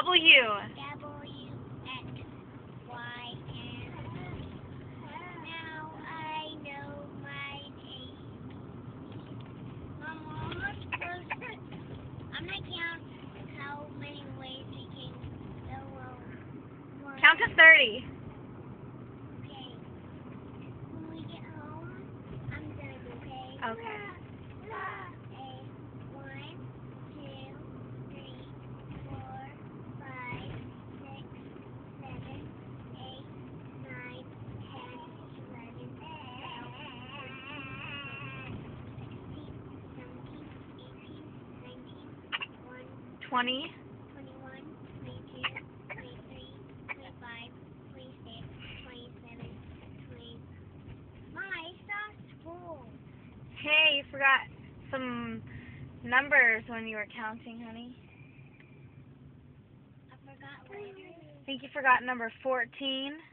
W. Now I know my age. Mom, almost close. I'm gonna count how many ways we can go over. Count to 30. Okay. When we get home, I'm done, okay? Okay. One, two, three, 4, 5, 6, 7, 8, 9, 10, 11, 12, 13, 14, 15, 16, 17, 18, 19, 20. 21, 22, 23, 25, 26, 27, 20. My stuff's full. Hey, you forgot some numbers when you were counting, honey. I forgot letters. I think you forgot number 14.